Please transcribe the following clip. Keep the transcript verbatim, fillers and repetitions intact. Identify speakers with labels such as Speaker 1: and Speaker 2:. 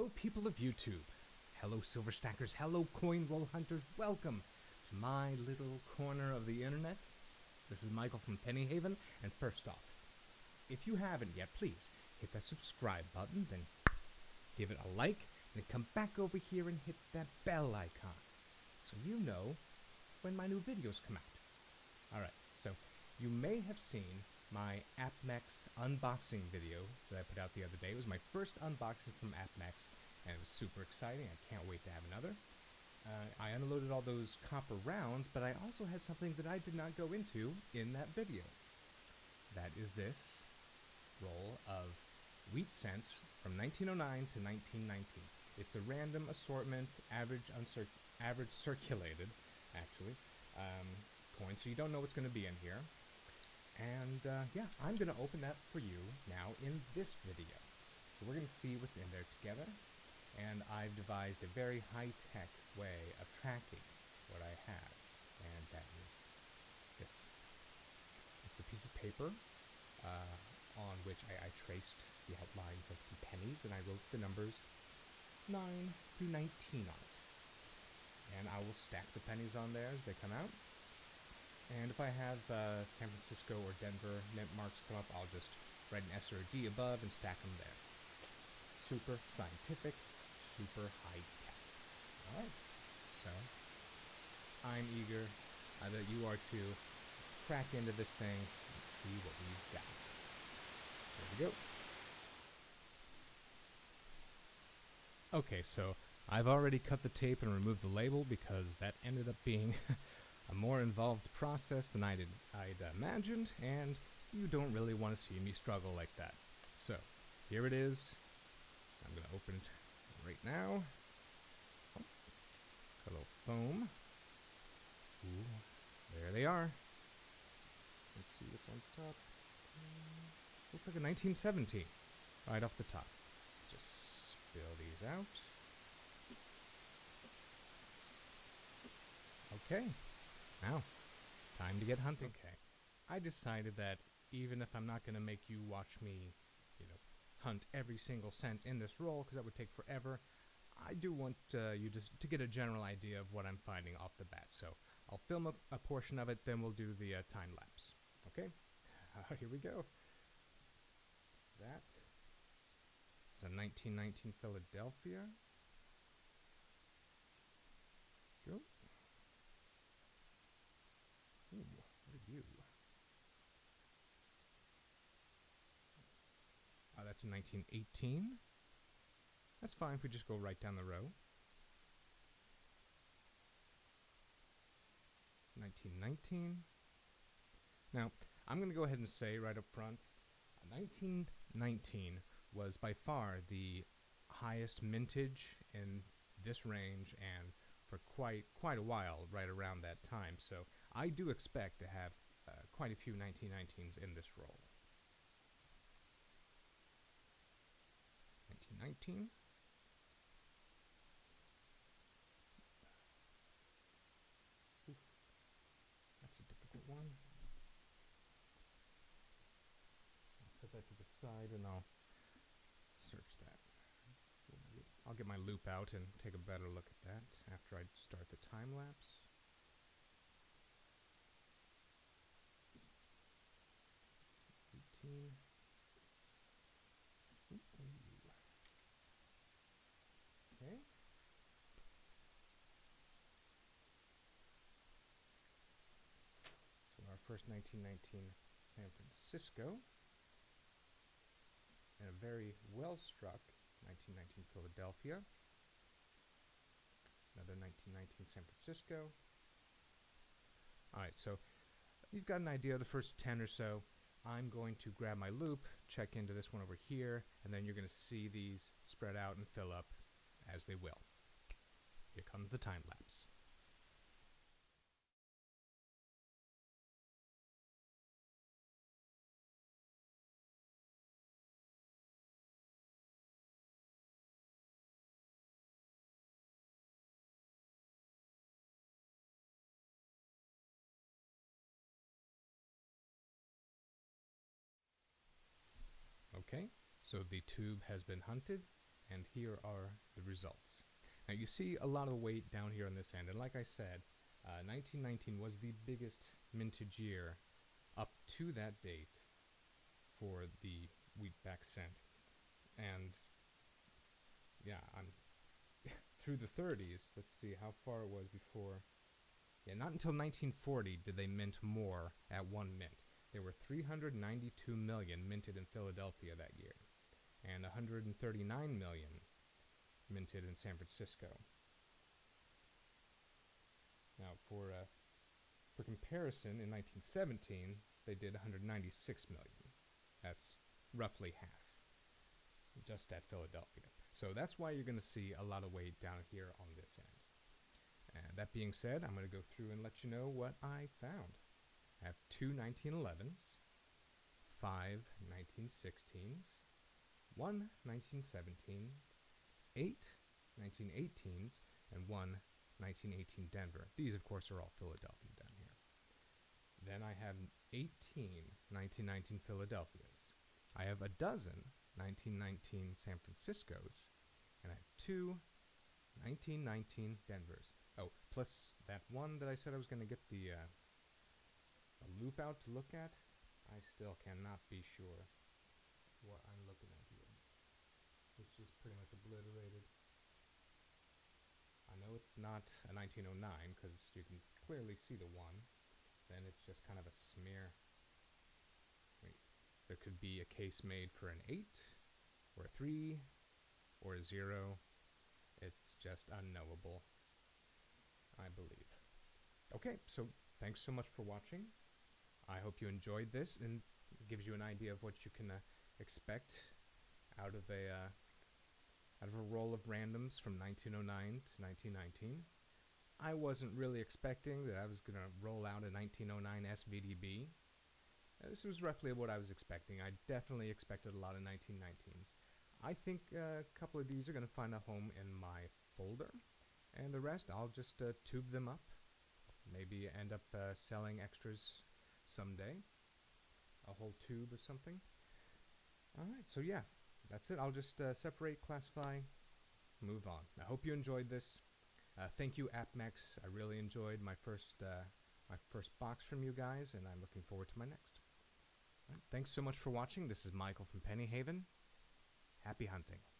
Speaker 1: Hello, people of YouTube. Hello, silver stackers. Hello, coin roll hunters. Welcome to my little corner of the internet. This is Michael from Pennyhaven, and first off, if you haven't yet, please hit that subscribe button, then give it a like, and then come back over here and hit that bell icon, so you know when my new videos come out. Alright, so you may have seen my APMEX unboxing video that I put out the other day. It was my first unboxing from APMEX, and it was super exciting. I can't wait to have another. Uh, I unloaded all those copper rounds, but I also had something that I did not go into in that video. That is this roll of wheat cents from nineteen oh nine to nineteen nineteen. It's a random assortment, average, uncir average circulated, actually, um, coins, so you don't know what's going to be in here. And uh, yeah, I'm going to open that for you now in this video. So we're going to see what's in there together, and I've devised a very high-tech way of tracking what I have, and that is this. It's a piece of paper uh, on which I, I traced the outlines of some pennies, and I wrote the numbers nine through nineteen on it. And I will stack the pennies on there as they come out. And if I have uh, San Francisco or Denver mint marks come up, I'll just write an S or a D above and stack them there. Super scientific, super high-tech. Alright, so I'm eager, I bet you are too. Let's crack into this thing and see what we've got. There we go. Okay, so I've already cut the tape and removed the label because that ended up being a more involved process than I'd, I'd imagined, and you don't really want to see me struggle like that. So, here it is. I'm going to open it right now. Oh, got a little foam. Ooh, there they are. Let's see what's on top. Um, looks like a nineteen seventeen, right off the top. Let's just spill these out. Okay. Now, time to get hunting. Okay, I decided that even if I'm not going to make you watch me, you know, hunt every single cent in this roll, because that would take forever, I do want uh, you just to get a general idea of what I'm finding off the bat. So I'll film a, a portion of it, then we'll do the uh, time lapse. Okay, uh, here we go. That is a nineteen nineteen Philadelphia. Go. Ooh, what are you? Uh, that's a nineteen eighteen. That's fine if we just go right down the row. nineteen nineteen. Now, I'm going to go ahead and say right up front, nineteen nineteen was by far the highest mintage in this range, and for quite quite a while right around that time. So I do expect to have uh, quite a few nineteen nineteens in this roll. nineteen nineteen. Oof, that's a difficult one. I'll set that to the side and I'll search that. I'll get my loop out and take a better look at that after I start the time lapse. eighteen. Ooh. Okay. So our first nineteen nineteen San Francisco, and a very well-struck nineteen nineteen Philadelphia. Another nineteen nineteen San Francisco. Alright, so you've got an idea of the first ten or so. I'm going to grab my loop, check into this one over here, and then you're going to see these spread out and fill up as they will. Here comes the time lapse. Okay, so the tube has been hunted, and here are the results. Now you see a lot of weight down here on this end, and like I said, uh, nineteen nineteen was the biggest mintage year up to that date for the wheatback cent. And yeah, I'm through the thirties. Let's see how far it was before. Yeah, not until nineteen forty did they mint more at one mint. There were three hundred ninety-two million minted in Philadelphia that year, and one hundred thirty-nine million minted in San Francisco. Now, for uh, for comparison, in nineteen seventeen, they did one hundred ninety-six million. That's roughly half, just at Philadelphia. So that's why you're going to see a lot of weight down here on this end. And that being said, I'm going to go through and let you know what I found. I have two nineteen elevens, five nineteen sixteens, one nineteen seventeen, eight nineteen eighteens, and one nineteen eighteen Denver. These, of course, are all Philadelphia down here. Then I have eighteen nineteen nineteen Philadelphias. I have a dozen nineteen nineteen San Franciscos, and I have two nineteen nineteen Denvers. Oh, plus that one that I said I was going to get the, uh, the loop out to look at. I still cannot be sure what I'm looking at here. It's just pretty much obliterated. I know it's not a nineteen oh nine because you can clearly see the one. Then it's just kind of a smear. Wait, there could be a case made for an eight, or a three, or a zero. It's just unknowable, I believe. Okay, so thanks so much for watching. I hope you enjoyed this and it gives you an idea of what you can uh, expect out of a uh, out of a roll of randoms from nineteen oh nine to nineteen nineteen. I wasn't really expecting that I was going to roll out a nineteen oh nine S V D B. Uh, this was roughly what I was expecting. I definitely expected a lot of nineteen nineteens. I think uh, a couple of these are going to find a home in my folder, and the rest I'll just uh, tube them up. Maybe end up uh, selling extras someday. A whole tube or something. Alright, so yeah, that's it. I'll just uh, separate, classify, move on. I hope you enjoyed this. Uh, thank you, APMEX. I really enjoyed my first uh, my first box from you guys, and I'm looking forward to my next. Right, thanks so much for watching. This is Michael from Penny Haven. Happy hunting.